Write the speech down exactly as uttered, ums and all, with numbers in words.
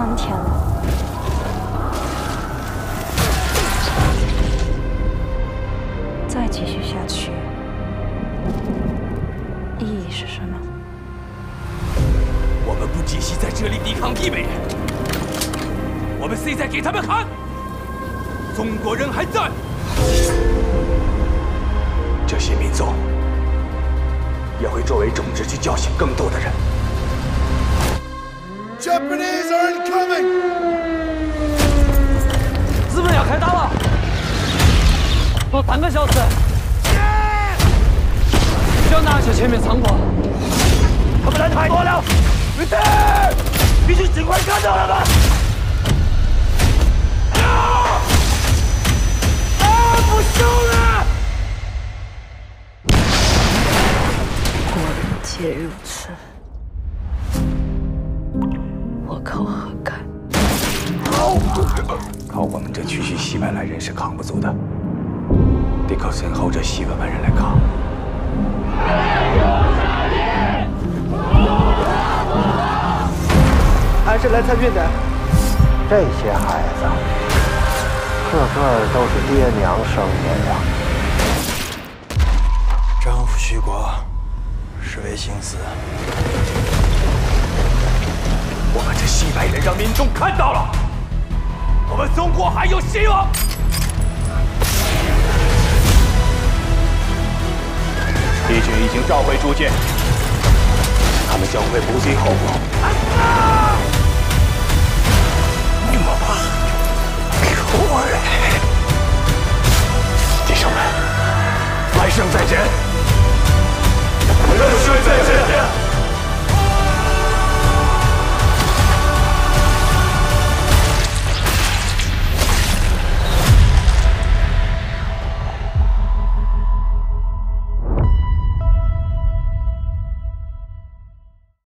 三天了，再继续下去，意义是什么？ 我们不继续在这里抵抗异美人，我们现在给他们看，中国人还在。这些民众也会作为种子去叫醒更多的人。 Japanese are incoming！ 日本要开打了，多三个小时，只要拿下前面仓库，他们来的太多了，对对，必须尽快干掉他们！啊！啊！不行了！ 国人皆如此。 我口何干？ 靠我们这区区几百来人是扛不住的，得靠身后这几百万人来扛。 还是来参军的。 这些孩子，个个都是爹娘生的呀。 丈夫徐国，是为心死。 我们这几百人让民众看到了，我们中国还有希望。敌军已经召回诸舰，他们将会不计后果。你我吧，狗儿！弟兄们，来生再见，来生再见。